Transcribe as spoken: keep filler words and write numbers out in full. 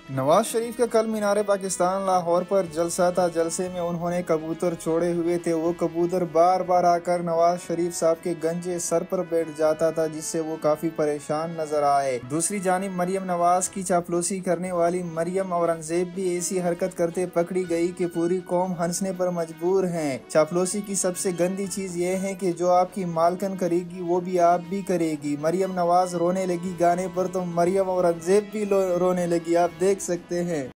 नवाज शरीफ का कल मीनार पाकिस्तान लाहौर पर जलसा था। जलसे में उन्होंने कबूतर छोड़े हुए थे। वो कबूतर बार बार आकर नवाज शरीफ साहब के गंजे सर पर बैठ जाता था, जिससे वो काफी परेशान नजर आए। दूसरी जानिब मरियम नवाज की चापलूसी करने वाली मरियम औरंगजेब भी ऐसी हरकत करते पकड़ी गई कि पूरी कौम हंसने पर मजबूर है। चापलूसी की सबसे गंदी चीज ये है कि जो आपकी मालकन करेगी वो भी आप भी करेगी। मरियम नवाज रोने लगी गाने पर तो मरियम औरंगजेब भी रोने लगी, आप देख सकते हैं।